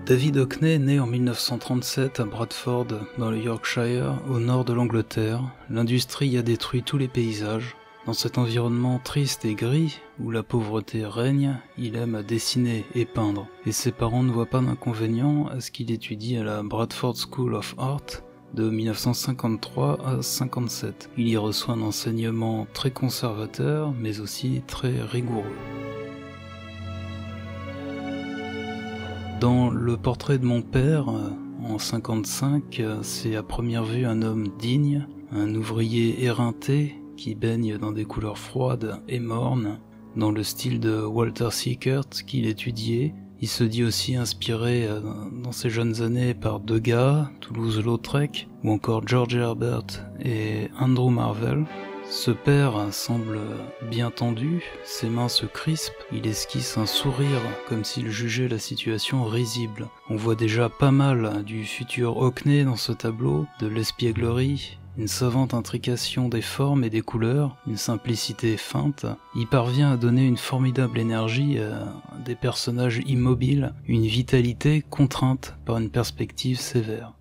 David Hockney naît en 1937 à Bradford, dans le Yorkshire, au nord de l'Angleterre. L'industrie y a détruit tous les paysages. Dans cet environnement triste et gris, où la pauvreté règne, il aime dessiner et peindre. Et ses parents ne voient pas d'inconvénient à ce qu'il étudie à la Bradford School of Art de 1953 à 57. Il y reçoit un enseignement très conservateur, mais aussi très rigoureux. Dans Le portrait de mon père, en 55, c'est à première vue un homme digne, un ouvrier éreinté qui baigne dans des couleurs froides et mornes, dans le style de Walter Sickert qu'il étudiait. Il se dit aussi inspiré dans ses jeunes années par Degas, Toulouse-Lautrec ou encore George Herbert et Andrew Marvell. Ce père semble bien tendu, ses mains se crispent, il esquisse un sourire comme s'il jugeait la situation risible. On voit déjà pas mal du futur Hockney dans ce tableau, de l'espièglerie, une savante intrication des formes et des couleurs, une simplicité feinte. Il parvient à donner une formidable énergie à des personnages immobiles, une vitalité contrainte par une perspective sévère.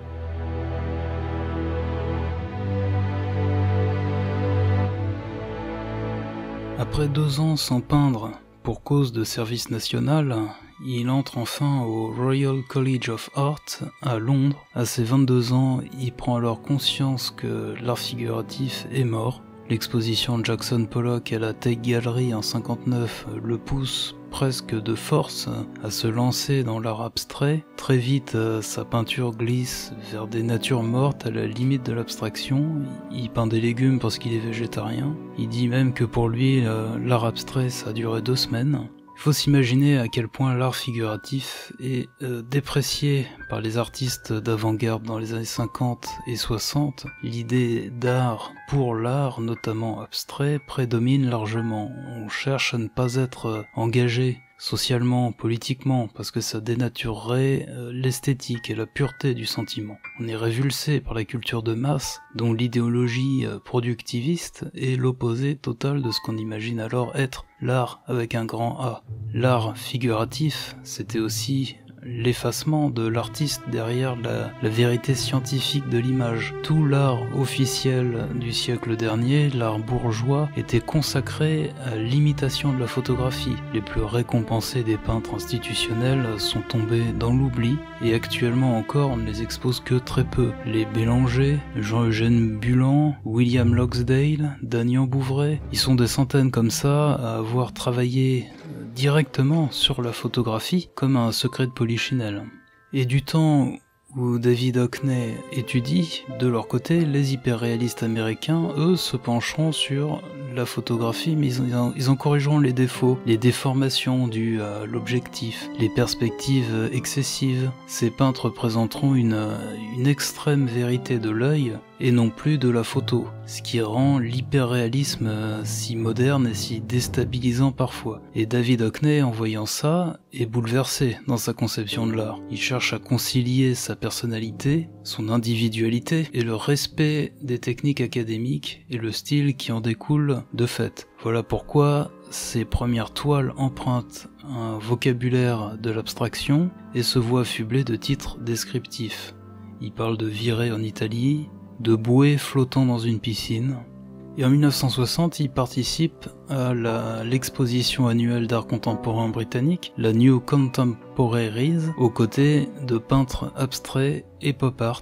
Après 2 ans sans peindre, pour cause de service national, il entre enfin au Royal College of Art à Londres. À ses 22 ans, il prend alors conscience que l'art figuratif est mort. L'exposition de Jackson Pollock à la Tate Gallery en 59 le pousse presque de force à se lancer dans l'art abstrait. Très vite, sa peinture glisse vers des natures mortes à la limite de l'abstraction. Il peint des légumes parce qu'il est végétarien. Il dit même que pour lui, l'art abstrait, ça a duré 2 semaines. Il faut s'imaginer à quel point l'art figuratif est déprécié par les artistes d'avant-garde dans les années 50 et 60. L'idée d'art pour l'art, notamment abstrait, prédomine largement. On cherche à ne pas être engagé socialement, politiquement, parce que ça dénaturerait l'esthétique et la pureté du sentiment. On est révulsé par la culture de masse, dont l'idéologie productiviste est l'opposé total de ce qu'on imagine alors être l'art avec un grand A. L'art figuratif, c'était aussi l'effacement de l'artiste derrière la vérité scientifique de l'image. Tout l'art officiel du siècle dernier, l'art bourgeois, était consacré à l'imitation de la photographie. Les plus récompensés des peintres institutionnels sont tombés dans l'oubli, et actuellement encore on ne les expose que très peu. Les Bélanger, Jean-Eugène Bulan, William Loxdale, Daniel Bouvray, ils sont des centaines comme ça à avoir travaillé directement sur la photographie comme un secret de polichinelle. Et du temps où David Hockney étudie, de leur côté, les hyperréalistes américains, eux, se pencheront sur la photographie, mais ils en corrigeront les défauts, les déformations dues à l'objectif, les perspectives excessives. Ces peintres présenteront une extrême vérité de l'œil, et non plus de la photo, ce qui rend l'hyperréalisme si moderne et si déstabilisant parfois. Et David Hockney, en voyant ça, est bouleversé dans sa conception de l'art. Il cherche à concilier sa personnalité, son individualité, et le respect des techniques académiques et le style qui en découle de fait. Voilà pourquoi ses premières toiles empruntent un vocabulaire de l'abstraction et se voient affublées de titres descriptifs. Il parle de virée en Italie, de bouées flottant dans une piscine. Et en 1960, il participe à l'exposition annuelle d'art contemporain britannique, la New Contemporaries, aux côtés de peintres abstraits et pop art.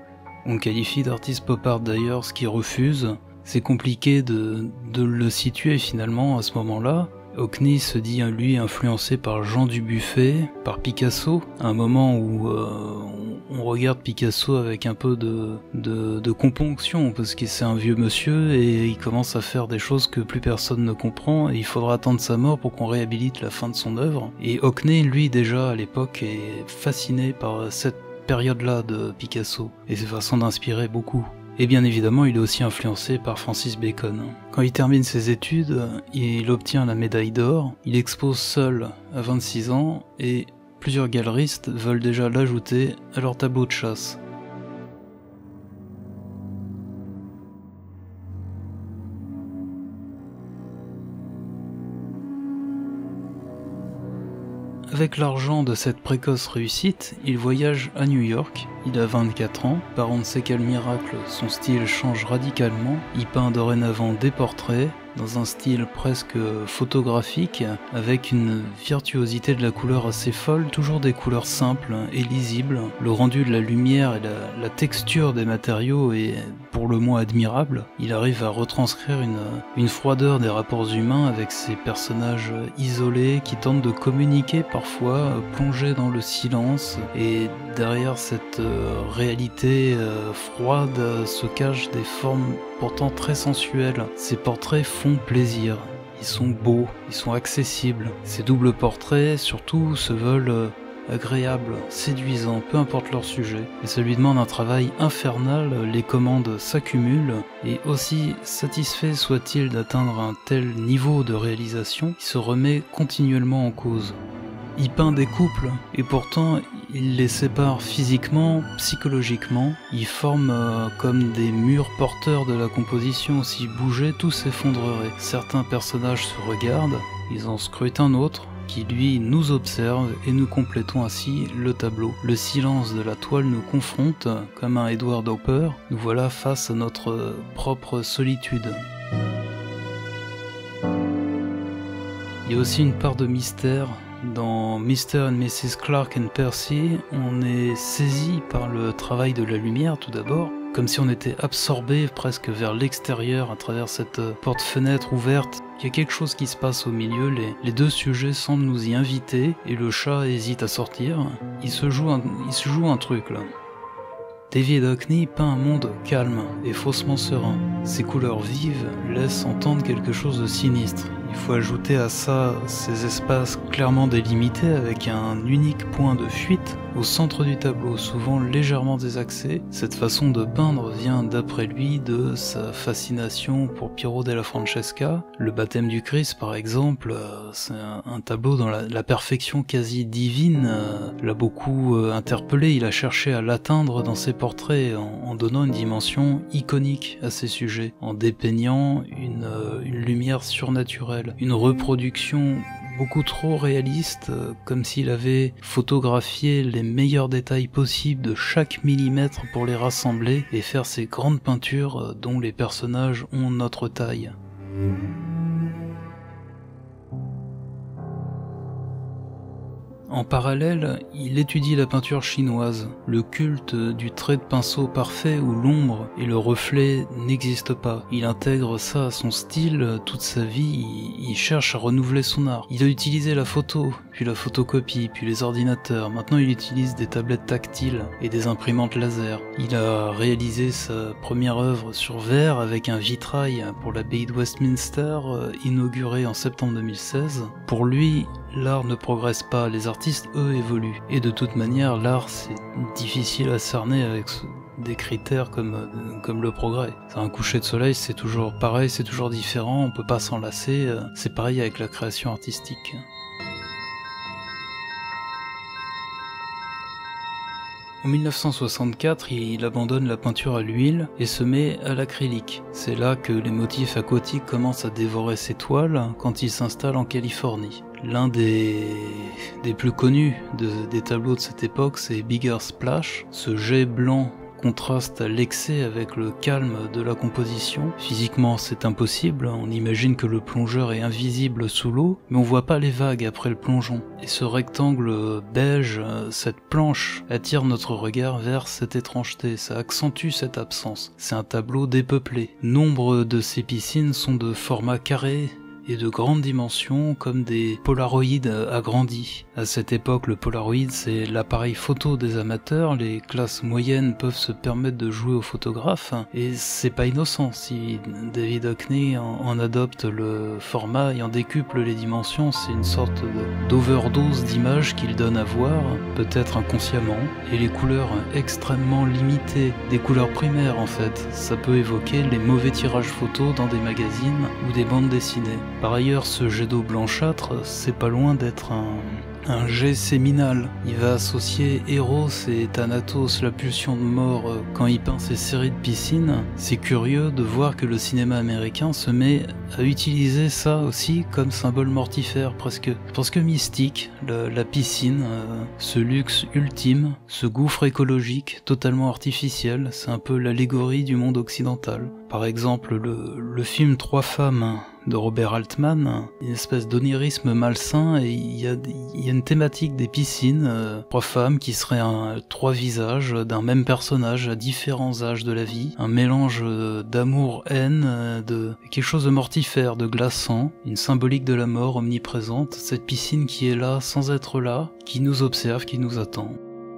On le qualifie d'artiste pop art d'ailleurs, ce qui refuse. C'est compliqué de le situer finalement à ce moment-là. Hockney se dit lui influencé par Jean Dubuffet, par Picasso, à un moment où on regarde Picasso avec un peu de componction, parce que c'est un vieux monsieur et il commence à faire des choses que plus personne ne comprend, et il faudra attendre sa mort pour qu'on réhabilite la fin de son œuvre. Et Hockney, lui, déjà à l'époque, est fasciné par cette période-là de Picasso, et ses façons d'inspirer beaucoup. Et bien évidemment, il est aussi influencé par Francis Bacon. Quand il termine ses études, il obtient la médaille d'or, il expose seul à 26 ans, et plusieurs galeristes veulent déjà l'ajouter à leur tableau de chasse. Avec l'argent de cette précoce réussite, il voyage à New York. Il a 24 ans, par on ne sait quel miracle, son style change radicalement. Il peint dorénavant des portraits, dans un style presque photographique, avec une virtuosité de la couleur assez folle, toujours des couleurs simples et lisibles. Le rendu de la lumière et la texture des matériaux est pour le moins admirable. Il arrive à retranscrire une froideur des rapports humains avec ces personnages isolés qui tentent de communiquer parfois, plongés dans le silence, et derrière cette réalité froide se cachent des formes pourtant très sensuelles. Ces portraits font plaisir, ils sont beaux, ils sont accessibles. Ces doubles portraits surtout se veulent agréables, séduisants, peu importe leur sujet. Et ça lui demande un travail infernal, les commandes s'accumulent, et aussi satisfait soit-il d'atteindre un tel niveau de réalisation, il se remet continuellement en cause. Il peint des couples, et pourtant il les sépare physiquement, psychologiquement. Il forme comme des murs porteurs de la composition. S'il bougeait, tout s'effondrerait. Certains personnages se regardent, ils en scrutent un autre, qui lui nous observe, et nous complétons ainsi le tableau. Le silence de la toile nous confronte, comme un Edward Hopper. Nous voilà face à notre propre solitude. Il y a aussi une part de mystère. Dans Mr. and Mrs. Clark and Percy, on est saisi par le travail de la lumière tout d'abord, comme si on était absorbé presque vers l'extérieur à travers cette porte-fenêtre ouverte. Il y a quelque chose qui se passe au milieu, les deux sujets semblent nous y inviter, et le chat hésite à sortir. Il se joue un truc là. David Hockney peint un monde calme et faussement serein. Ses couleurs vives laissent entendre quelque chose de sinistre. Il faut ajouter à ça ces espaces clairement délimités avec un unique point de fuite au centre du tableau, souvent légèrement désaxé. Cette façon de peindre vient d'après lui de sa fascination pour Piero della Francesca. Le baptême du Christ par exemple, c'est un tableau dans la perfection quasi divine, l'a beaucoup interpellé. Il a cherché à l'atteindre dans ses portraits en donnant une dimension iconique à ses sujets, en dépeignant une lumière surnaturelle, une reproduction beaucoup trop réaliste, comme s'il avait photographié les meilleurs détails possibles de chaque millimètre pour les rassembler et faire ces grandes peintures dont les personnages ont notre taille. En parallèle, il étudie la peinture chinoise, le culte du trait de pinceau parfait où l'ombre et le reflet n'existent pas. Il intègre ça à son style toute sa vie, il cherche à renouveler son art. Il a utilisé la photo, puis la photocopie, puis les ordinateurs. Maintenant il utilise des tablettes tactiles et des imprimantes laser. Il a réalisé sa première œuvre sur verre avec un vitrail pour l'abbaye de Westminster, inauguré en septembre 2016. Pour lui, l'art ne progresse pas, les artistes eux évoluent. Et de toute manière, l'art c'est difficile à cerner avec des critères comme le progrès. Un coucher de soleil c'est toujours pareil, c'est toujours différent, on peut pas s'en lasser, c'est pareil avec la création artistique. En 1964, il abandonne la peinture à l'huile et se met à l'acrylique. C'est là que les motifs aquatiques commencent à dévorer ses toiles quand il s'installe en Californie. L'un des plus connus des tableaux de cette époque, c'est Bigger Splash. Ce jet blanc contraste à l'excès avec le calme de la composition. Physiquement c'est impossible, on imagine que le plongeur est invisible sous l'eau, mais on voit pas les vagues après le plongeon. Et ce rectangle beige, cette planche, attire notre regard vers cette étrangeté, ça accentue cette absence. C'est un tableau dépeuplé. Nombre de ces piscines sont de format carré et de grandes dimensions comme des polaroïdes agrandis. À cette époque, le polaroid c'est l'appareil photo des amateurs, les classes moyennes peuvent se permettre de jouer au photographe, et c'est pas innocent si David Hockney en adopte le format et en décuple les dimensions, c'est une sorte d'overdose d'images qu'il donne à voir, peut-être inconsciemment, et les couleurs extrêmement limitées, des couleurs primaires en fait, ça peut évoquer les mauvais tirages photos dans des magazines ou des bandes dessinées. Par ailleurs, ce jet d'eau blanchâtre, c'est pas loin d'être un jet séminal. Il va associer Eros et Thanatos, la pulsion de mort, quand il peint ses séries de piscines. C'est curieux de voir que le cinéma américain se met à utiliser ça aussi comme symbole mortifère, presque mystique, la piscine, ce luxe ultime, ce gouffre écologique totalement artificiel, c'est un peu l'allégorie du monde occidental. Par exemple, le film Trois femmes de Robert Altman, une espèce d'onirisme malsain, et il y a une thématique des piscines, trois femmes qui seraient trois visages d'un même personnage à différents âges de la vie, un mélange d'amour-haine, de quelque chose de mortifère, de glaçant, une symbolique de la mort omniprésente, cette piscine qui est là sans être là, qui nous observe, qui nous attend.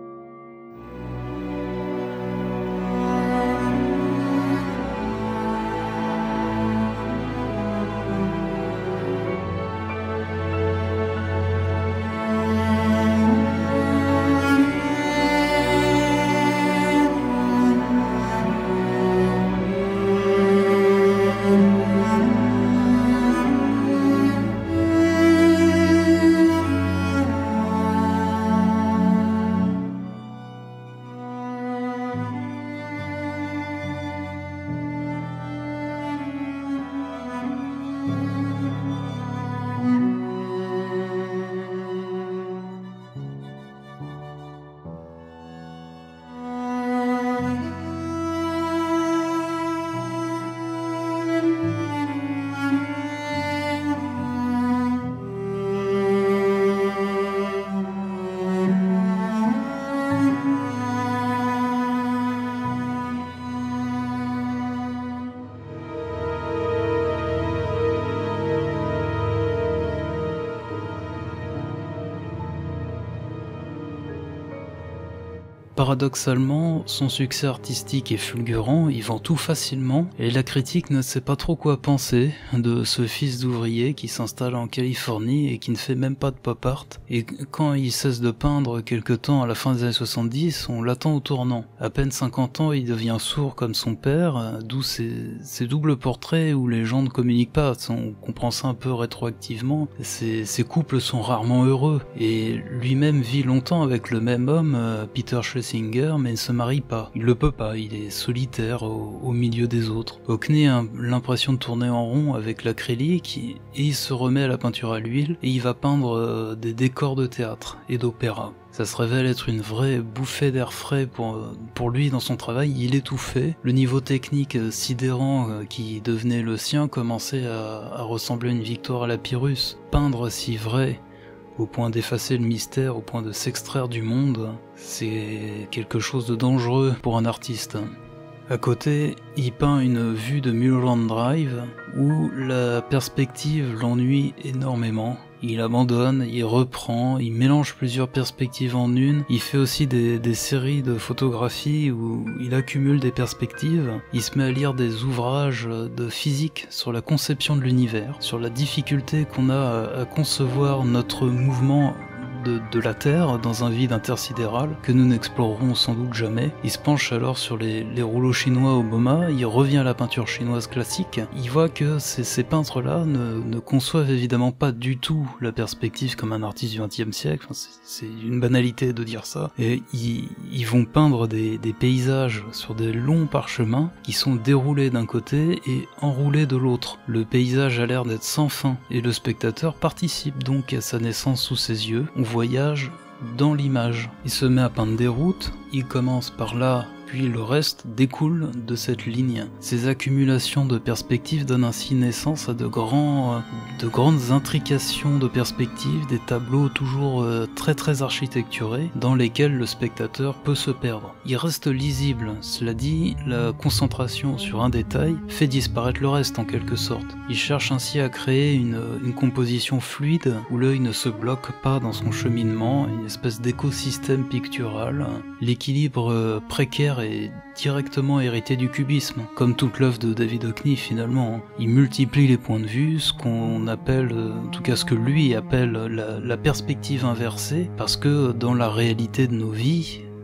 Paradoxalement, son succès artistique est fulgurant, il vend tout facilement, et la critique ne sait pas trop quoi penser de ce fils d'ouvrier qui s'installe en Californie et qui ne fait même pas de pop art. Et quand il cesse de peindre quelque temps à la fin des années 70, on l'attend au tournant. À peine 50 ans, il devient sourd comme son père, d'où ces doubles portraits où les gens ne communiquent pas. On comprend ça un peu rétroactivement. Ces couples sont rarement heureux, et lui-même vit longtemps avec le même homme, Peter Schlesinger, mais ne se marie pas. Il le peut pas, il est solitaire au milieu des autres. Hockney a l'impression de tourner en rond avec l'acrylique, et il se remet à la peinture à l'huile, et il va peindre des décors de théâtre et d'opéra. Ça se révèle être une vraie bouffée d'air frais pour lui dans son travail, il étouffait. Le niveau technique sidérant qui devenait le sien commençait à ressembler à une victoire à la Pyrrhus. Peindre si vrai, au point d'effacer le mystère, au point de s'extraire du monde, c'est quelque chose de dangereux pour un artiste. À côté, il peint une vue de Mulholland Drive où la perspective l'ennuie énormément. Il abandonne, il reprend, il mélange plusieurs perspectives en une. Il fait aussi des séries de photographies où il accumule des perspectives. Il se met à lire des ouvrages de physique sur la conception de l'univers, sur la difficulté qu'on a à concevoir notre mouvement de la Terre dans un vide intersidéral que nous n'explorerons sans doute jamais. Il se penche alors sur les rouleaux chinois au MoMA, il revient à la peinture chinoise classique, il voit que ces peintres-là ne conçoivent évidemment pas du tout la perspective comme un artiste du XXe siècle, enfin, c'est une banalité de dire ça, et ils vont peindre des paysages sur des longs parchemins qui sont déroulés d'un côté et enroulés de l'autre. Le paysage a l'air d'être sans fin, et le spectateur participe donc à sa naissance sous ses yeux. On voyage dans l'image. Il se met à peindre des routes, il commence par là, puis le reste découle de cette ligne. Ces accumulations de perspectives donnent ainsi naissance à de grandes intrications de perspectives, des tableaux toujours très architecturés, dans lesquels le spectateur peut se perdre. Il reste lisible, cela dit, la concentration sur un détail fait disparaître le reste en quelque sorte. Il cherche ainsi à créer une composition fluide, où l'œil ne se bloque pas dans son cheminement, une espèce d'écosystème pictural. L'équilibre précaire est directement hérité du cubisme, comme toute l'œuvre de David Hockney finalement. Il multiplie les points de vue, ce qu'on appelle, en tout cas ce que lui appelle la perspective inversée, parce que dans la réalité de nos vies,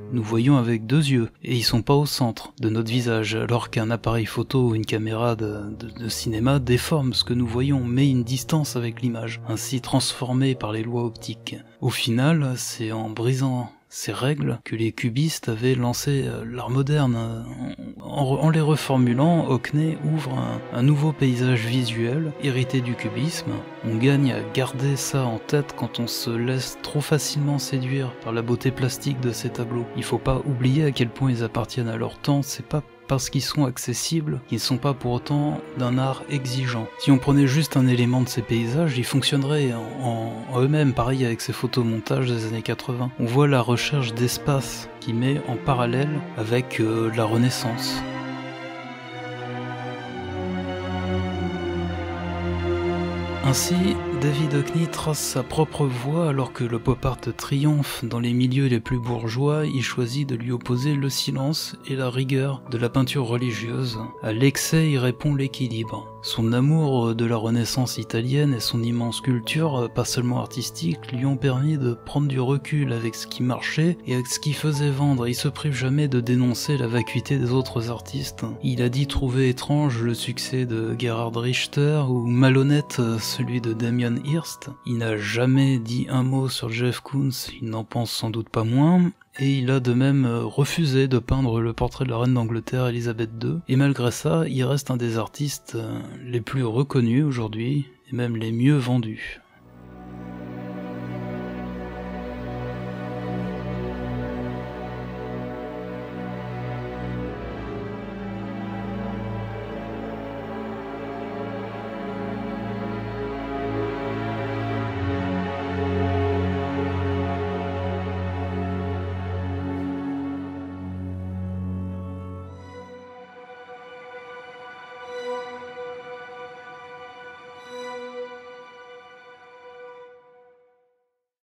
nous voyons avec 2 yeux, et ils sont pas au centre de notre visage, alors qu'un appareil photo ou une caméra de cinéma déforme ce que nous voyons, met une distance avec l'image, ainsi transformée par les lois optiques. Au final, c'est en brisant ces règles que les cubistes avaient lancé l'art moderne. En les reformulant, Hockney ouvre un nouveau paysage visuel hérité du cubisme. On gagne à garder ça en tête quand on se laisse trop facilement séduire par la beauté plastique de ces tableaux. Il faut pas oublier à quel point ils appartiennent à leur temps, c'est pas parce qu'ils sont accessibles, qu'ils ne sont pas pour autant d'un art exigeant. Si on prenait juste un élément de ces paysages, ils fonctionneraient en eux-mêmes, pareil avec ces photomontages des années 80. On voit la recherche d'espace qui met en parallèle avec la Renaissance. Ainsi, David Hockney trace sa propre voie alors que le pop art triomphe dans les milieux les plus bourgeois, il choisit de lui opposer le silence et la rigueur de la peinture religieuse. À l'excès y répond l'équilibre. Son amour de la Renaissance italienne et son immense culture, pas seulement artistique, lui ont permis de prendre du recul avec ce qui marchait et avec ce qui faisait vendre. Il se prive jamais de dénoncer la vacuité des autres artistes. Il a dit trouver étrange le succès de Gerhard Richter ou malhonnête celui de Damien Hirst. Il n'a jamais dit un mot sur Jeff Koons, il n'en pense sans doute pas moins. Et il a de même refusé de peindre le portrait de la reine d'Angleterre Elisabeth II, et malgré ça, il reste un des artistes les plus reconnus aujourd'hui, et même les mieux vendus.